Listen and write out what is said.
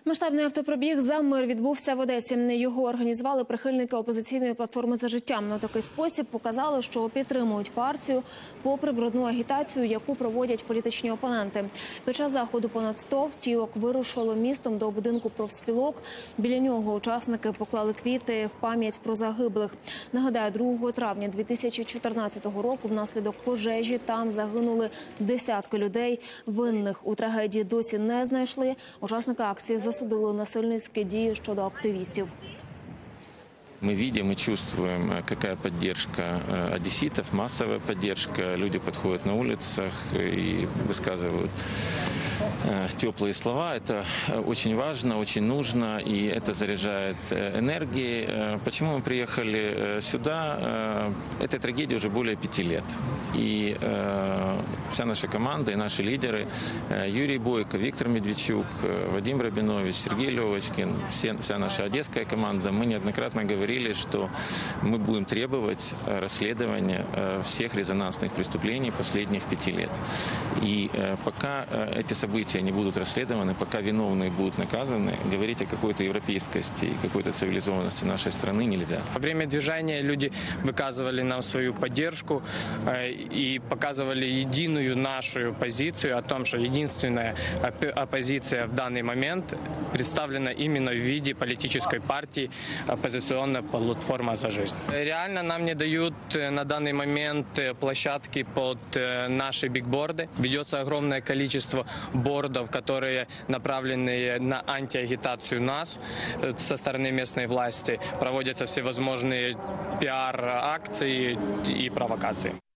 Масштабний автопробіг «За мир» відбувся в Одесі. Його організували прихильники опозиційної платформи «За життя». На такий спосіб показали, що підтримують партію, попри брудну агітацію, яку проводять політичні опоненти. Під час заходу понад 100 автівок вирушило містом до будинку профспілок. Біля нього учасники поклали квіти в пам'ять про загиблих. Нагадаю, 2 травня 2014 року внаслідок пожежі там загинули десятки людей. Винних у трагедії досі не знайшли. Учасники акції засудили насильницькі дії щодо активістів. Мы видим и чувствуем, какая поддержка одесситов, массовая поддержка. Люди подходят на улицах и высказывают теплые слова. Это очень важно, очень нужно, и это заряжает энергией. Почему мы приехали сюда? Этой трагедии уже более 5 лет. И вся наша команда, и наши лидеры, Юрий Бойко, Виктор Медведчук, Вадим Рабинович, Сергей Левочкин, вся наша одесская команда, мы неоднократно говорили, что мы будем требовать расследования всех резонансных преступлений последних 5 лет. И пока эти события не будут расследованы, пока виновные будут наказаны, говорить о какой-то европейскости и какой-то цивилизованности нашей страны нельзя. Во время движения люди выказывали нам свою поддержку и показывали единую нашу позицию о том, что единственная оппозиция в данный момент представлена именно в виде политической партии «Оппозиционная платформа за жизнь». Реально нам не дают на данный момент площадки под наши бигборды. Ведется огромное количество бордов, которые направлены на антиагитацию нас со стороны местной власти. Проводятся всевозможные пиар-акции и провокации.